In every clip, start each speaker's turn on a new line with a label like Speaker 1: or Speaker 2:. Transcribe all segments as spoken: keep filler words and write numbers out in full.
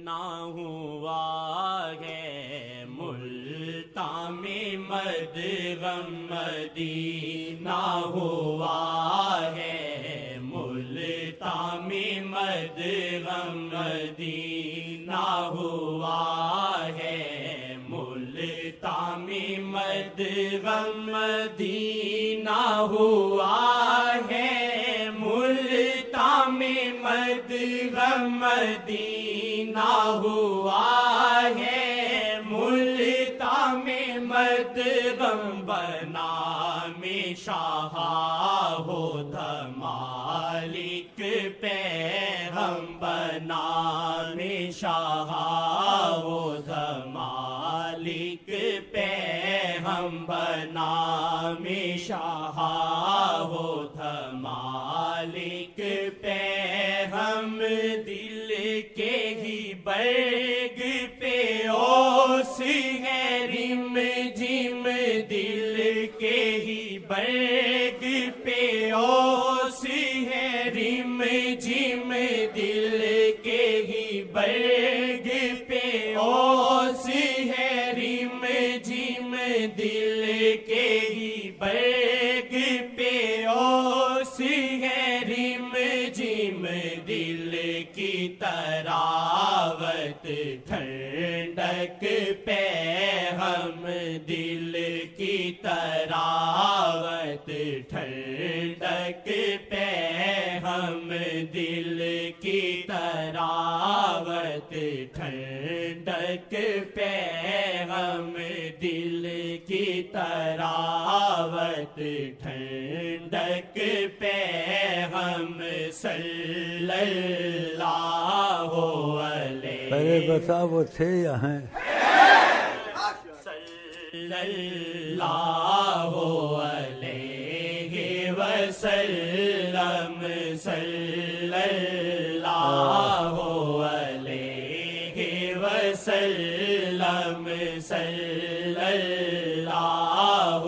Speaker 1: بنا ہوا ہے، ملتان میں مدغم مدینہ ہوا ہے، ملتان میں مدغم مدینہ ہوا ہے، ملتان میں مدغم مدینہ ہوا ہے، ملتان میں مدغم مدینہ ہوا ہے، ملتان میں مدغم بنا میں شاہ ہوتا مالک پیغم بنا میں شاہ ہوتا مالک پیغم بنا میں شاہ ہوتا مالک پیغم دل کے ہی برگ پہ اوس ہے رم جم دل کے ہی برگ پہ اوس ہے رم جم دل کے ہی برگ پہ اوس ہے رم جم دل کے ہی برگ پہ اوس ہے رم جم دل کی تراوت ٹھنڈک پیغم دل کی تراوت ٹھنڈک پیغم دل کی تراوت ٹھنڈک پیغم دل کی تراوت ٹھنڈک پیغم صلی اللہ علیہ
Speaker 2: پہلے بتا وہ تھے یا ہیں؟
Speaker 1: صلی اللہ علیہ وسلم، صلی اللہ علیہ وسلم، صلی اللہ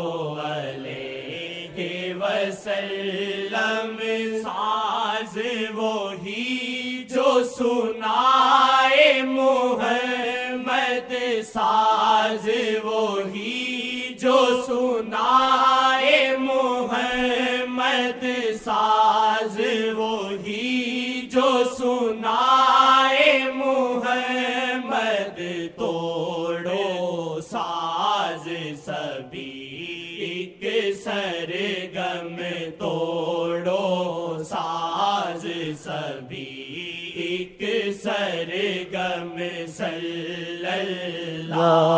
Speaker 1: علیہ وسلم، ساز وہی جو سنائے محمد، ساز وہی جو سنائے محمد، ساز وہی جو سنائے محمد، توڑو ساز سبھی ایک سرگم، توڑو ساز سبھی ایک سرگم، صلی اللہ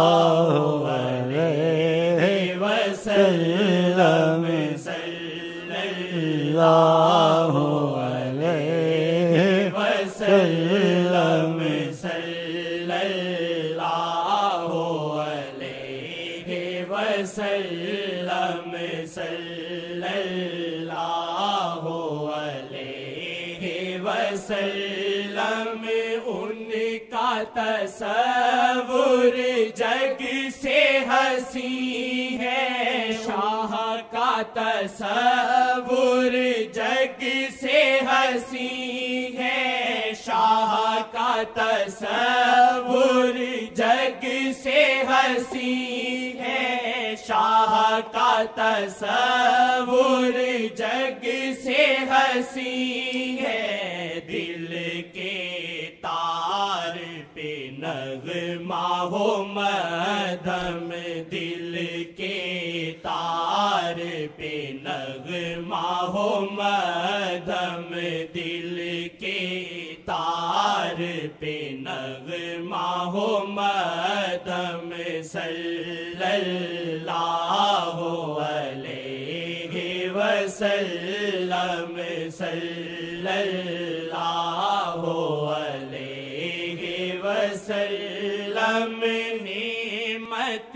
Speaker 1: علیہ وسلم، صلی اللہ علیہ وسلم، صلی اللہ علیہ وسلم، صلی اللہ علیہ وسلم، ان کا تصور جگ سے ہنسی ہے، شاہ کا تصور جگ سے ہنسی ہے، شاہ کا تصور جگ سے ہنسی ہے، شاہ کا تصور جگ سے ہنسی ہے، دل کے تار پہ نغمہ ہو مدھم، دل کے تار پہ نغمہ ہو مدھم، دل کے تار پہ نغمہ ہو مدھم، صلی اللہ علیہ وسلم، صلی اللہ علیہ وسلم، نعمت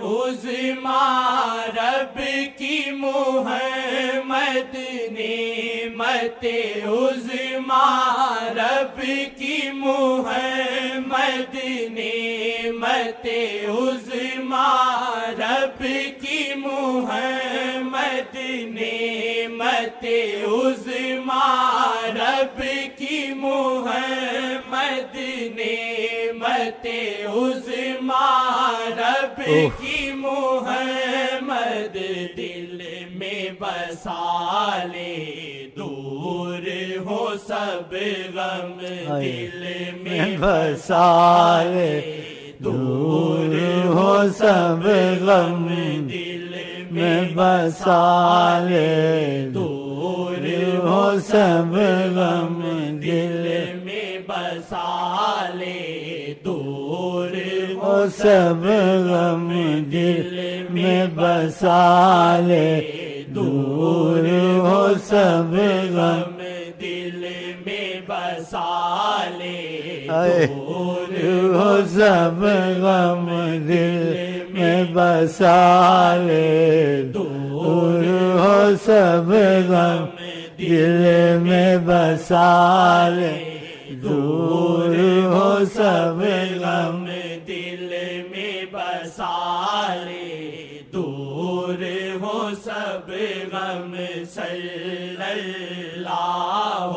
Speaker 1: عظمیٰ رب کی محمد، نعمت عظمیٰ رب کی محمد، نعمت عظمیٰ رب کی محمد، نعمت عظمیٰ رب کی محمد، نعمت عظما رب کی محمد دل میں بسا لے دور ہو سب غم دل میں بسا لے دور ہو سب غم دل میں بسا لے دور ہو سب غم دل میں بسا لے دور ہو سب غم دل میں بسا لے دور ہو سب غم دل میں بسا لے دور ہو سب غم دل میں بسا لے دور ہو سب غم دل میں بسا لے دور ہو سب غم دل میں بسا لے دور ہو سب غم صلی اللہ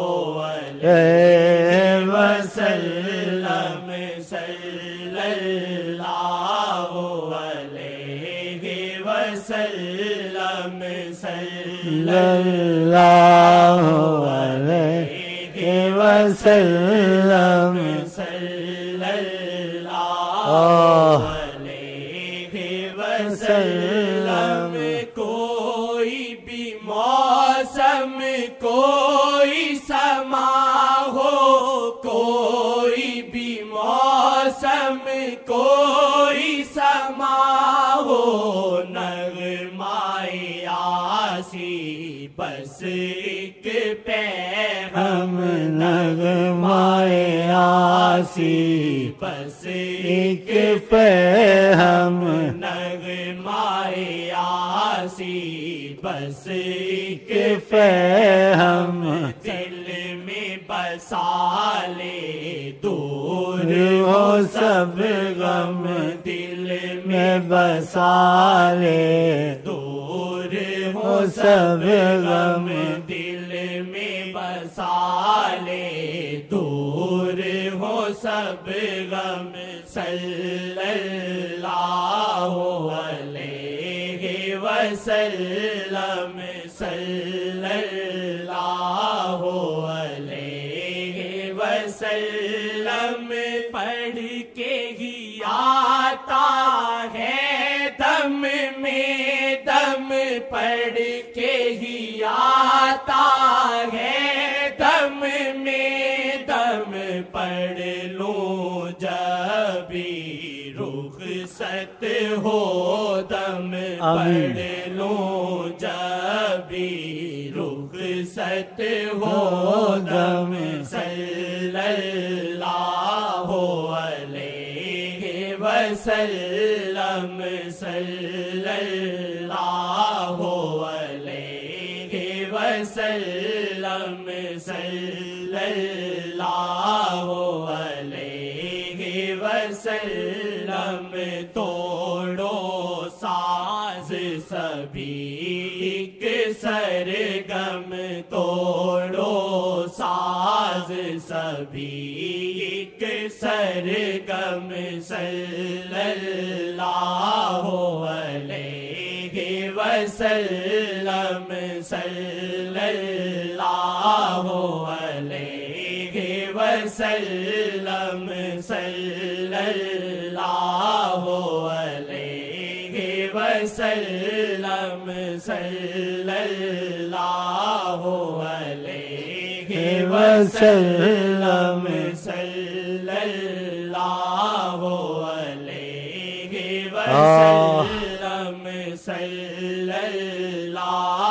Speaker 1: علیہ وسلم صلی اللہ علیہ وسلم صلی اللہ علیہ وسلم صلی اللہ علیہ وسلم کوئی بھی موسم کوئی سما ہو کوئی بھی موسم کوئی سما ہو نغمۂ آسی بس ایک پیغام نغمۂ آسی بس ایک پیغام نغمۂ آسی بس ایک پیغام دل میں بسا لے دور ہو سب غم دل میں بسا لے دور ہو سب غم دل میں بسا لے دور ہو سب غم صلی اللہ علیہ وسلم صلی اللہ علیہ وسلم پڑھ کے ہی آتا ہے دم میں دم پڑھ کے ہی آتا ہے دم میں دم پڑھ لوں جب رخصت ہو دم پڑھ لوں جب رخصت ہو دم صلی اللہ علیہ وسلم صلی اللہ علیہ وسلم صلی اللہ علیہ وسلم توڑو ساز سبھی ایک سرگم توڑو ساز سبھی ایک سرگم صلی اللہ علیہ وسلم صلی اللہ علیہ وسلم صلی اللہ علیہ وسلم صلی اللہ علیہ وسلم صلی اللہ علیہ وسلم صلی اللہ